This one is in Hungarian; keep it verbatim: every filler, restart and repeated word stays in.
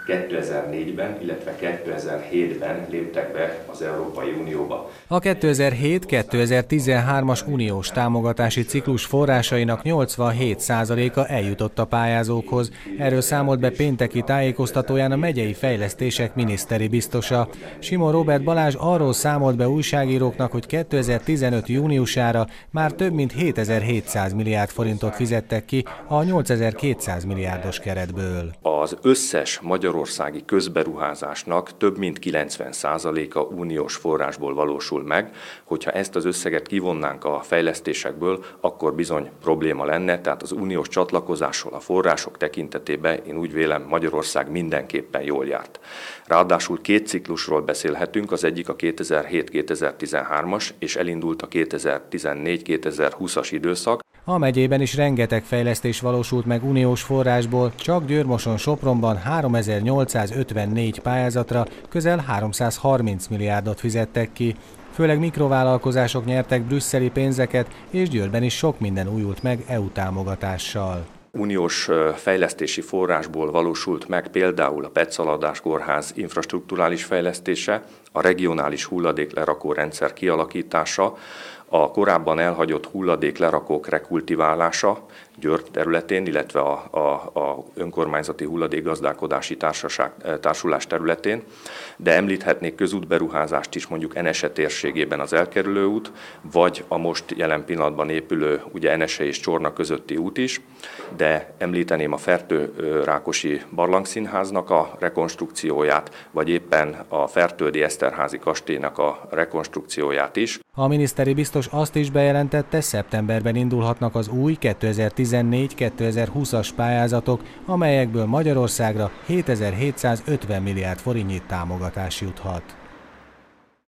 kétezer-négyben, illetve kétezer-hétben léptek be az Európai Unióba. A kétezer-hét kétezer-tizenhármas uniós támogatási ciklus forrásainak nyolcvanhét százaléka eljutott a pályázókhoz. Erről számolt be pénteki tájékoztatóján a megyei fejlesztések miniszteri biztosa. Simon Róbert Balázs arról számolt be újságíróknak, hogy kétezer-tizenöt júniusára már több mint hétezer-hétszáz milliárd forintot fizettek ki a nyolcezer-kétszáz milliárdos keretből. Az összes magyarországi közberuházásnak több mint kilencven százaléka uniós forrásból valósul meg. Hogyha ezt az összeget kivonnánk a fejlesztésekből, akkor bizony probléma lenne, tehát az uniós csatlakozásról a források tekintetében én úgy vélem, Magyarország mindenképpen jól járt. Ráadásul két ciklusról beszélhetünk, az egyik a kétezer-hét kétezer-tizenhármas, és elindult a kétezer-tizennégy kétezer-húszas időszak. A megyében is rengeteg fejlesztés valósult meg uniós forrásból, csak Győr-Moson-Sopronban háromezer-nyolcszázötvennégy pályázatra közel háromszázharminc milliárdot fizettek ki. Főleg mikrovállalkozások nyertek brüsszeli pénzeket, és Győrben is sok minden újult meg é u támogatással. Uniós fejlesztési forrásból valósult meg például a Petszaladdás kórház infrastrukturális fejlesztése, a regionális hulladéklerakó rendszer kialakítása, a korábban elhagyott hulladéklerakók rekultiválása Győr területén, illetve a, a, a önkormányzati hulladékgazdálkodási társaság, társulás területén, de említhetnék közútberuházást is mondjuk Enese térségében az elkerülő út, vagy a most jelen pillanatban épülő ugye Enese és Csorna közötti út is, de említeném a Fertő-Rákosi Barlangszínháznak a rekonstrukcióját, vagy éppen a Fertődi Eszterházi kastélynak a rekonstrukcióját is. A miniszteri biztos azt is bejelentette, szeptemberben indulhatnak az új kétezer-tizennégy kétezer-húszas pályázatok, amelyekből Magyarországra hétezer-hétszázötven milliárd forintnyi támogatás juthat.